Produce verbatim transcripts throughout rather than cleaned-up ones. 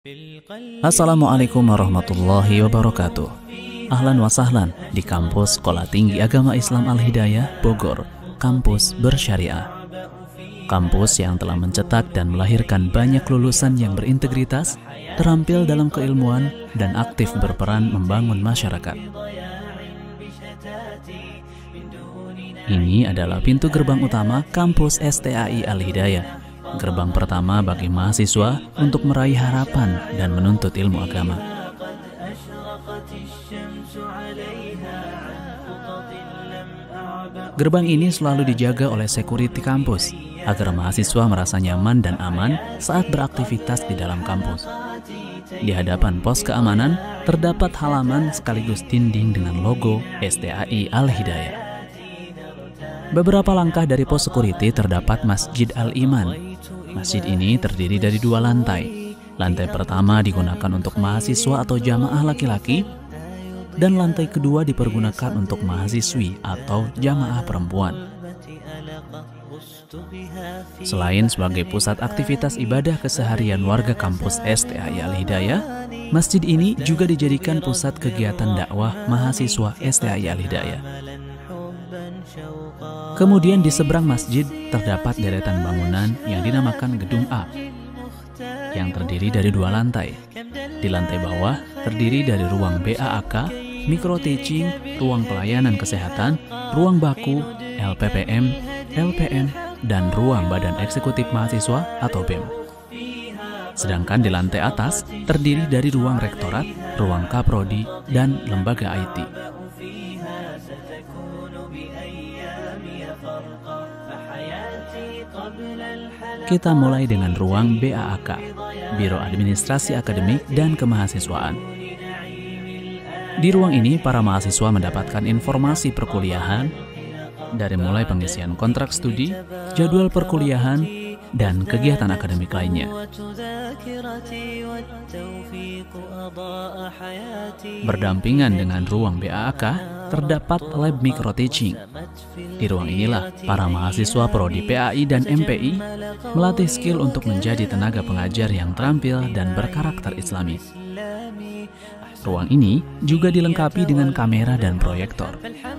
Assalamualaikum warahmatullahi wabarakatuh. Ahlan wa sahlan di kampus Sekolah Tinggi Agama Islam Al-Hidayah, Bogor, kampus bersyariah. Kampus yang telah mencetak dan melahirkan banyak lulusan yang berintegritas, terampil dalam keilmuan, dan aktif berperan membangun masyarakat. Ini adalah pintu gerbang utama kampus S T A I Al-Hidayah. Gerbang pertama bagi mahasiswa untuk meraih harapan dan menuntut ilmu agama. Gerbang ini selalu dijaga oleh security kampus agar mahasiswa merasa nyaman dan aman saat beraktivitas di dalam kampus. Di hadapan pos keamanan terdapat halaman sekaligus dinding dengan logo S T A I Al-Hidayah. Beberapa langkah dari pos security terdapat Masjid Al-Iman. Masjid ini terdiri dari dua lantai. Lantai pertama digunakan untuk mahasiswa atau jamaah laki-laki, dan lantai kedua dipergunakan untuk mahasiswi atau jamaah perempuan. Selain sebagai pusat aktivitas ibadah keseharian warga kampus S T A I Al-Hidayah, masjid ini juga dijadikan pusat kegiatan dakwah mahasiswa S T A I Al-Hidayah. Kemudian di seberang masjid terdapat deretan bangunan yang dinamakan Gedung A, yang terdiri dari dua lantai. Di lantai bawah terdiri dari ruang B A A K, micro teaching, ruang pelayanan kesehatan, ruang baku, L P P M, L P M, dan ruang Badan Eksekutif Mahasiswa atau B E M. Sedangkan di lantai atas terdiri dari ruang rektorat, ruang kaprodi, dan lembaga I T. Kita mulai dengan ruang B A A K, Biro Administrasi Akademik dan Kemahasiswaan. Di ruang ini, para mahasiswa mendapatkan informasi perkuliahan, dari mulai pengisian kontrak studi, jadwal perkuliahan, dan kegiatan akademik lainnya. Berdampingan dengan ruang B A A K, terdapat lab micro teaching. Di ruang inilah para mahasiswa prodi P A I dan M P I melatih skill untuk menjadi tenaga pengajar yang terampil dan berkarakter Islami. Ruang ini juga dilengkapi dengan kamera dan proyektor.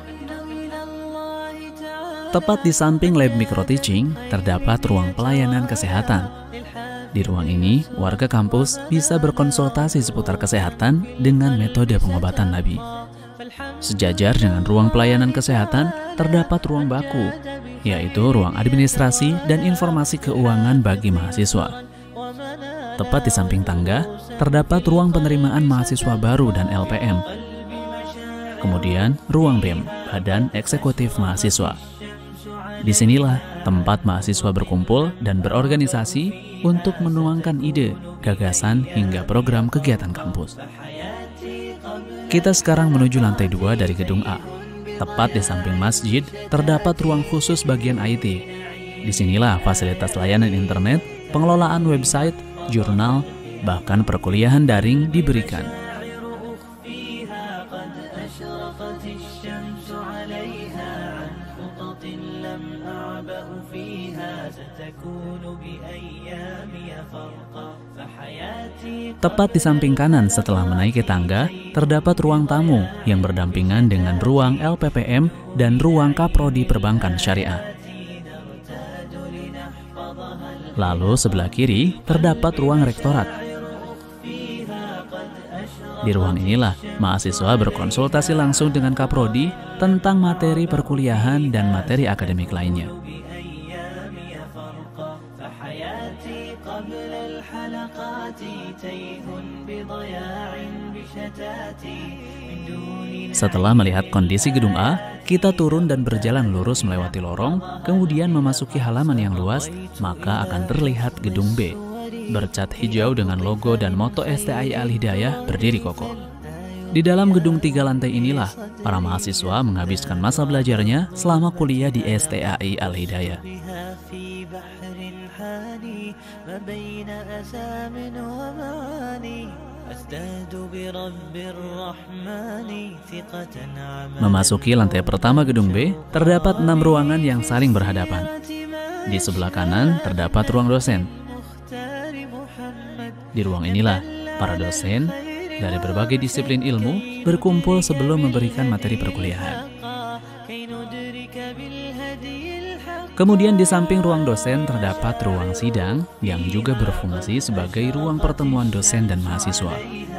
Tepat di samping lab micro teaching terdapat ruang pelayanan kesehatan. Di ruang ini, warga kampus bisa berkonsultasi seputar kesehatan dengan metode pengobatan Nabi. Sejajar dengan ruang pelayanan kesehatan, terdapat ruang baku, yaitu ruang administrasi dan informasi keuangan bagi mahasiswa. Tepat di samping tangga, terdapat ruang penerimaan mahasiswa baru dan L P M. Kemudian, ruang B E M, Badan Eksekutif Mahasiswa. Disinilah tempat mahasiswa berkumpul dan berorganisasi untuk menuangkan ide, gagasan, hingga program kegiatan kampus. Kita sekarang menuju lantai dua dari gedung A. Tepat di samping masjid, terdapat ruang khusus bagian I T. Disinilah fasilitas layanan internet, pengelolaan website, jurnal, bahkan perkuliahan daring diberikan. Tepat di samping kanan setelah menaiki tangga, terdapat ruang tamu yang berdampingan dengan ruang L P P M dan ruang kaprodi perbankan syariah. Lalu sebelah kiri terdapat ruang rektorat. Di ruang inilah mahasiswa berkonsultasi langsung dengan kaprodi tentang materi perkuliahan dan materi akademik lainnya. Setelah melihat kondisi gedung A, kita turun dan berjalan lurus melewati lorong, kemudian memasuki halaman yang luas, maka akan terlihat gedung B, bercat hijau dengan logo dan moto S T A I Al-Hidayah berdiri kokoh. Di dalam gedung tiga lantai inilah, para mahasiswa menghabiskan masa belajarnya selama kuliah di S T A I Al-Hidayah. Memasuki lantai pertama gedung B, terdapat enam ruangan yang saling berhadapan. Di sebelah kanan terdapat ruang dosen. Di ruang inilah Para dosen dari berbagai disiplin ilmu berkumpul sebelum memberikan materi perkuliahan. Kemudian di samping ruang dosen terdapat ruang sidang yang juga berfungsi sebagai ruang pertemuan dosen dan mahasiswa.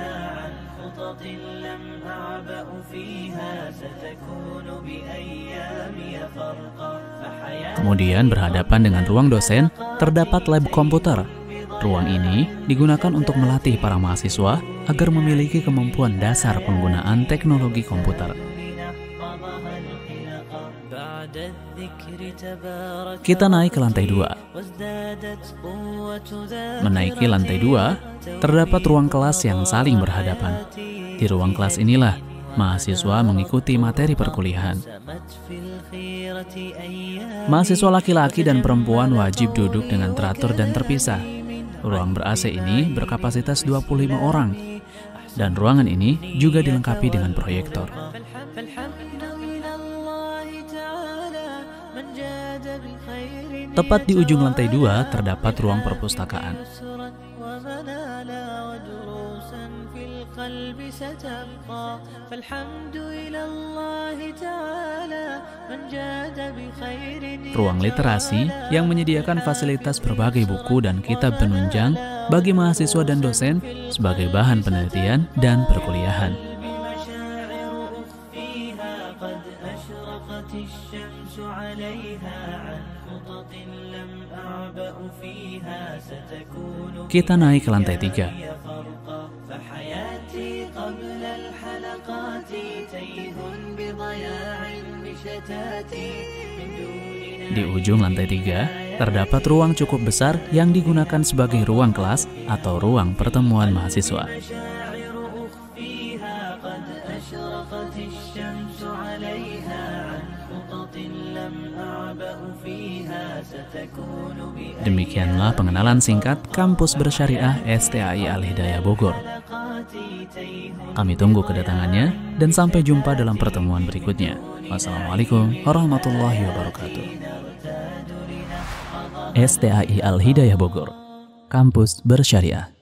Kemudian berhadapan dengan ruang dosen terdapat lab komputer. Ruang ini digunakan untuk melatih para mahasiswa agar memiliki kemampuan dasar penggunaan teknologi komputer. Kita naik ke lantai dua. Menaiki lantai dua, terdapat ruang kelas yang saling berhadapan. Di ruang kelas inilah mahasiswa mengikuti materi perkuliahan. Mahasiswa laki-laki dan perempuan wajib duduk dengan teratur dan terpisah. Ruang ber-A C ini berkapasitas dua puluh lima orang, dan ruangan ini juga dilengkapi dengan proyektor. Tepat di ujung lantai dua terdapat ruang perpustakaan. Ruang literasi yang menyediakan fasilitas berbagai buku dan kitab penunjang bagi mahasiswa dan dosen sebagai bahan penelitian dan perkuliahan. Kita naik ke lantai tiga. Di ujung lantai tiga, terdapat ruang cukup besar yang digunakan sebagai ruang kelas atau ruang pertemuan mahasiswa. Demikianlah pengenalan singkat Kampus Bersyariah S T A I Al-Hidayah Bogor. Kami tunggu kedatangannya dan sampai jumpa dalam pertemuan berikutnya. Wassalamualaikum warahmatullahi wabarakatuh. S T A I Al-Hidayah Bogor, Kampus Bersyariah.